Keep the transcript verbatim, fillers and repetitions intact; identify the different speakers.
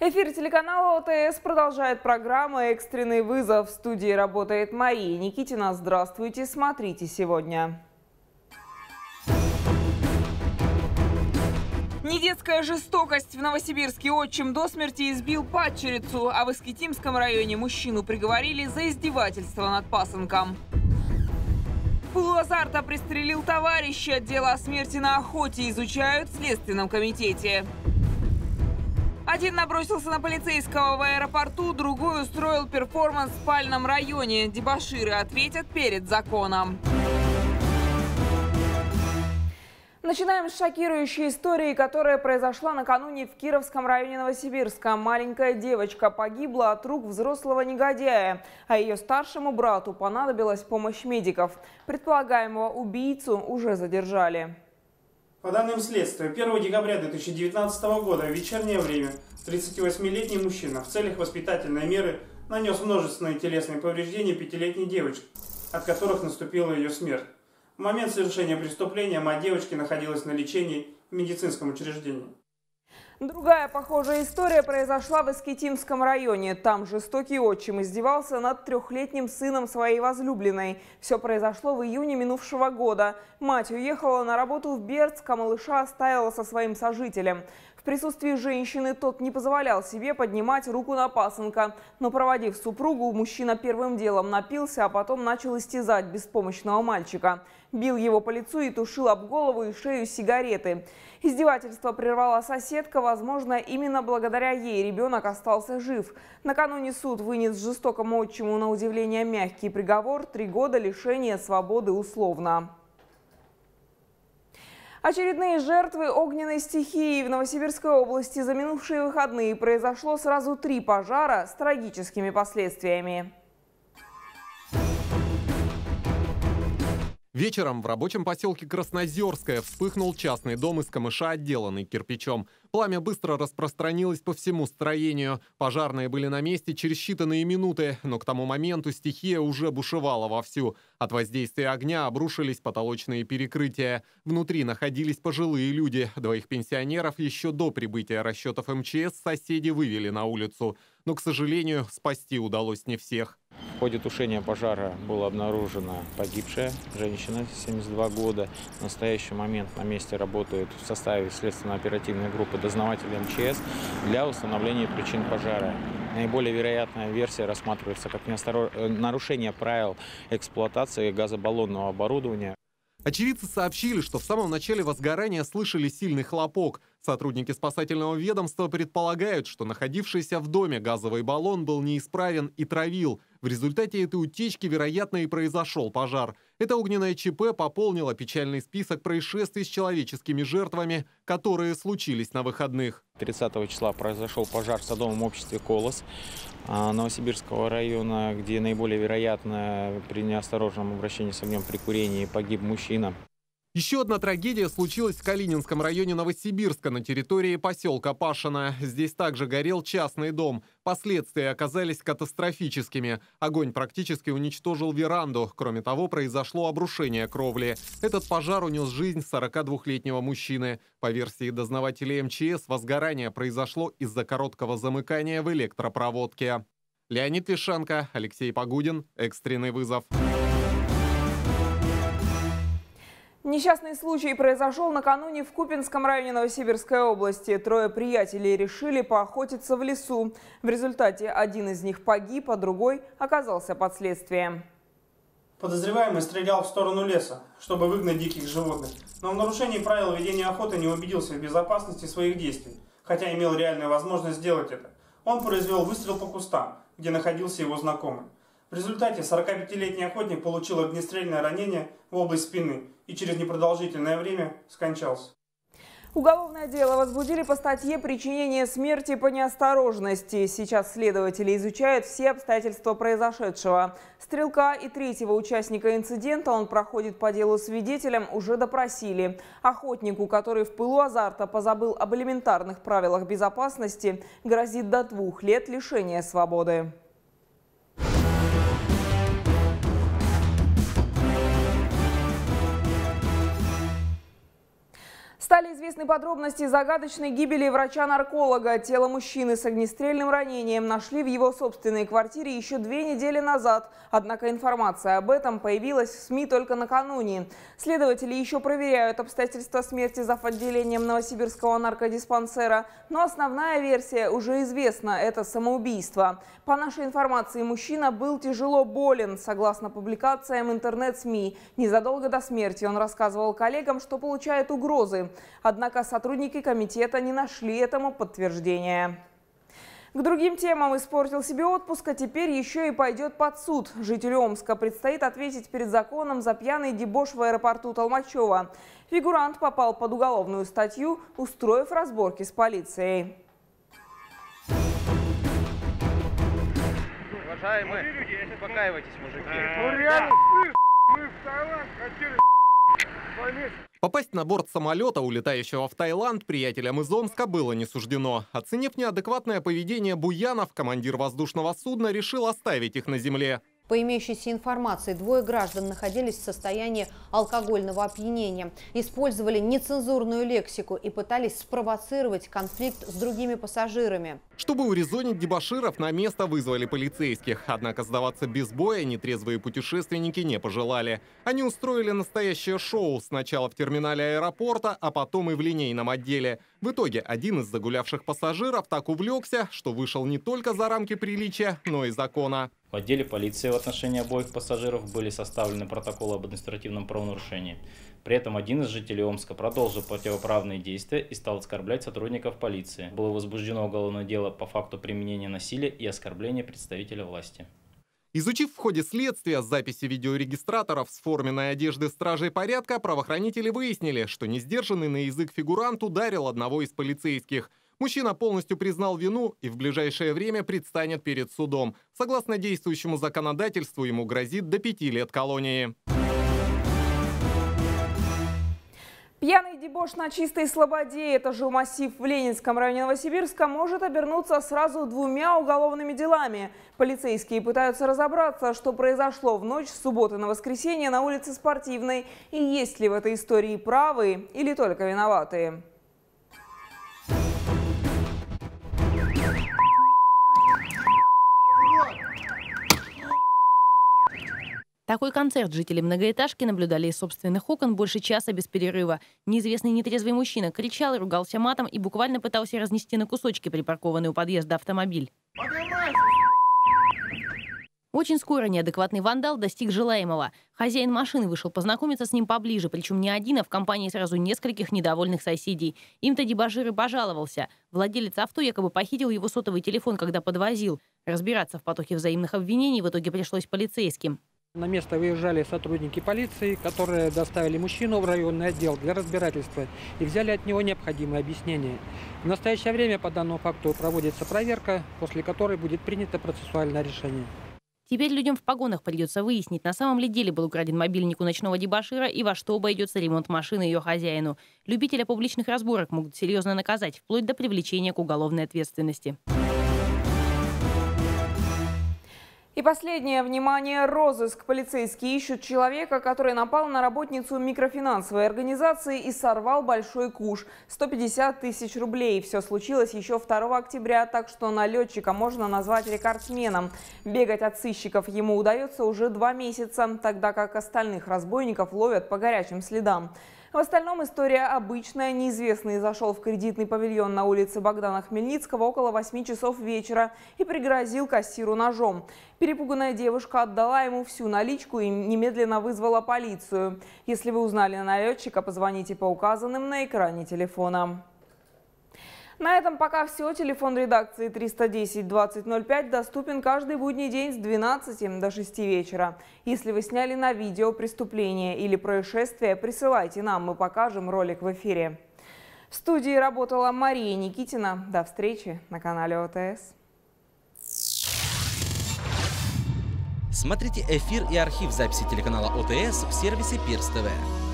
Speaker 1: Эфир телеканала ОТС продолжает программа «Экстренный вызов». В студии работает Мария Никитина. Здравствуйте, смотрите сегодня. Недетская жестокость. В Новосибирске отчим до смерти избил падчерицу, а в Искитимском районе мужчину приговорили за издевательство над пасынком. В пылу азарта пристрелил товарища. Дело о смерти на охоте изучают в Следственном комитете. Один набросился на полицейского в аэропорту, другой устроил перформанс в спальном районе. Дебоширы ответят перед законом. Начинаем с шокирующей истории, которая произошла накануне в Кировском районе Новосибирска. Маленькая девочка погибла от рук взрослого негодяя, а ее старшему брату понадобилась помощь медиков. Предполагаемого убийцу уже задержали.
Speaker 2: По данным следствия, первого декабря две тысячи девятнадцатого года в вечернее время тридцативосьмилетний мужчина в целях воспитательной меры нанес множественные телесные повреждения пятилетней девочке, от которых наступила ее смерть. В момент совершения преступления мать девочки находилась на лечении в медицинском учреждении.
Speaker 1: Другая похожая история произошла в Искитимском районе. Там жестокий отчим издевался над трехлетним сыном своей возлюбленной. Все произошло в июне минувшего года. Мать уехала на работу в Бердск, а малыша оставила со своим сожителем. В присутствии женщины тот не позволял себе поднимать руку на пасынка. Но, проводив супругу, мужчина первым делом напился, а потом начал истязать беспомощного мальчика. Бил его по лицу и тушил об голову и шею сигареты. Издевательство прервала соседка. Возможно, именно благодаря ей ребенок остался жив. Накануне суд вынес жестокому отчиму на удивление мягкий приговор – три года лишения свободы условно. Очередные жертвы огненной стихии. В Новосибирской области за минувшие выходные произошло сразу три пожара с трагическими последствиями.
Speaker 3: Вечером в рабочем поселке Краснозерское вспыхнул частный дом из камыша, отделанный кирпичом. Пламя быстро распространилось по всему строению. Пожарные были на месте через считанные минуты, но к тому моменту стихия уже бушевала вовсю. От воздействия огня обрушились потолочные перекрытия. Внутри находились пожилые люди. Двоих пенсионеров еще до прибытия расчетов эм че эс соседи вывели на улицу. Но, к сожалению, спасти удалось не всех.
Speaker 4: В ходе тушения пожара была обнаружена погибшая женщина, семьдесят два года. В настоящий момент на месте работают в составе следственно-оперативной группы дознаватели эм че эс для установления причин пожара. Наиболее вероятная версия рассматривается как нарушение правил эксплуатации газобаллонного оборудования.
Speaker 3: Очевидцы сообщили, что в самом начале возгорания слышали сильный хлопок. Сотрудники спасательного ведомства предполагают, что находившийся в доме газовый баллон был неисправен и травил. В результате этой утечки, вероятно, и произошел пожар. Это огненное ЧП пополнило печальный список происшествий с человеческими жертвами, которые случились на выходных.
Speaker 4: тридцатого числа произошел пожар в садовом обществе «Колос» Новосибирского района, где наиболее вероятно при неосторожном обращении с огнем при курении погиб мужчина.
Speaker 3: Еще одна трагедия случилась в Калининском районе Новосибирска на территории поселка Пашино. Здесь также горел частный дом. Последствия оказались катастрофическими. Огонь практически уничтожил веранду. Кроме того, произошло обрушение кровли. Этот пожар унес жизнь сорокадвухлетнего мужчины. По версии дознавателей эм че эс, возгорание произошло из-за короткого замыкания в электропроводке. Леонид Вишенко, Алексей Погудин. Экстренный вызов.
Speaker 1: Несчастный случай произошел накануне в Купинском районе Новосибирской области. Трое приятелей решили поохотиться в лесу. В результате один из них погиб, а другой оказался под следствием.
Speaker 2: Подозреваемый стрелял в сторону леса, чтобы выгнать диких животных, но в нарушении правил ведения охоты не убедился в безопасности своих действий, хотя имел реальную возможность сделать это. Он произвел выстрел по кустам, где находился его знакомый. В результате сорокапятилетний охотник получил огнестрельное ранение в область спины и через непродолжительное время скончался.
Speaker 1: Уголовное дело возбудили по статье «Причинение смерти по неосторожности». Сейчас следователи изучают все обстоятельства произошедшего. Стрелка и третьего участника инцидента, он проходит по делу свидетелем, уже допросили. Охотнику, который в пылу азарта позабыл об элементарных правилах безопасности, грозит до двух лет лишения свободы. Стали известны подробности загадочной гибели врача-нарколога. Тело мужчины с огнестрельным ранением нашли в его собственной квартире еще две недели назад. Однако информация об этом появилась в СМИ только накануне. Следователи еще проверяют обстоятельства смерти зав. Отделением Новосибирского наркодиспансера. Но основная версия уже известна – это самоубийство. По нашей информации, мужчина был тяжело болен. Согласно публикациям интернет-СМИ, незадолго до смерти он рассказывал коллегам, что получает угрозы. Однако сотрудники комитета не нашли этому подтверждения. К другим темам: испортил себе отпуск, а теперь еще и пойдет под суд. Жителю Омска предстоит ответить перед законом за пьяный дебош в аэропорту Толмачева. Фигурант попал под уголовную статью, устроив разборки с полицией.
Speaker 5: Уважаемые, успокаивайтесь, мужики.
Speaker 6: Ну реально, слышь, мы в Таиланд хотели два.
Speaker 3: Попасть на борт самолета, улетающего в Таиланд, приятелям из Омска было не суждено. Оценив неадекватное поведение буянов, командир воздушного судна решил оставить их на земле.
Speaker 7: По имеющейся информации, двое граждан находились в состоянии алкогольного опьянения, использовали нецензурную лексику и пытались спровоцировать конфликт с другими пассажирами.
Speaker 3: Чтобы урезонить дебоширов, на место вызвали полицейских. Однако сдаваться без боя нетрезвые путешественники не пожелали. Они устроили настоящее шоу сначала в терминале аэропорта, а потом и в линейном отделе. В итоге один из загулявших пассажиров так увлекся, что вышел не только за рамки приличия, но и закона.
Speaker 8: В отделе полиции в отношении обоих пассажиров были составлены протоколы об административном правонарушении. При этом один из жителей Омска продолжил противоправные действия и стал оскорблять сотрудников полиции. Было возбуждено уголовное дело по факту применения насилия и оскорбления представителя власти.
Speaker 3: Изучив в ходе следствия записи видеорегистраторов с форменной одежды стражей порядка, правоохранители выяснили, что несдержанный на язык фигурант ударил одного из полицейских. Мужчина полностью признал вину и в ближайшее время предстанет перед судом. Согласно действующему законодательству, ему грозит до пяти лет колонии.
Speaker 1: Пьяный дебош на Чистой Слободе, это же массив в Ленинском районе Новосибирска, может обернуться сразу двумя уголовными делами. Полицейские пытаются разобраться, что произошло в ночь с субботы на воскресенье на улице Спортивной. И есть ли в этой истории правые или только виноватые.
Speaker 9: Такой концерт жители многоэтажки наблюдали из собственных окон больше часа без перерыва. Неизвестный нетрезвый мужчина кричал, ругался матом и буквально пытался разнести на кусочки припаркованный у подъезда автомобиль. Очень скоро неадекватный вандал достиг желаемого. Хозяин машины вышел познакомиться с ним поближе, причем не один, а в компании сразу нескольких недовольных соседей. Им-то дебошир и пожаловался. Владелец авто якобы похитил его сотовый телефон, когда подвозил. Разбираться в потоке взаимных обвинений в итоге пришлось полицейским.
Speaker 10: На место выезжали сотрудники полиции, которые доставили мужчину в районный отдел для разбирательства и взяли от него необходимые объяснения. В настоящее время по данному факту проводится проверка, после которой будет принято процессуальное решение.
Speaker 9: Теперь людям в погонах придется выяснить, на самом ли деле был украден мобильник у ночного дебошира и во что обойдется ремонт машины ее хозяину. Любителя публичных разборок могут серьезно наказать, вплоть до привлечения к уголовной ответственности.
Speaker 1: И последнее, внимание, розыск. Полицейские ищут человека, который напал на работницу микрофинансовой организации и сорвал большой куш – сто пятьдесят тысяч рублей. Все случилось еще второго октября, так что налетчика можно назвать рекордсменом. Бегать от сыщиков ему удается уже два месяца, тогда как остальных разбойников ловят по горячим следам. В остальном история обычная. Неизвестный зашел в кредитный павильон на улице Богдана Хмельницкого около восьми часов вечера и пригрозил кассиру ножом. Перепуганная девушка отдала ему всю наличку и немедленно вызвала полицию. Если вы узнали налетчика, позвоните по указанным на экране телефонам. На этом пока все. Телефон редакции триста десять двадцать ноль пять доступен каждый будний день с двенадцати до шести вечера. Если вы сняли на видео преступление или происшествие, присылайте нам, мы покажем ролик в эфире. В студии работала Мария Никитина. До встречи на канале ОТС.
Speaker 11: Смотрите эфир и архив записи телеканала ОТС в сервисе Пирс ТВ.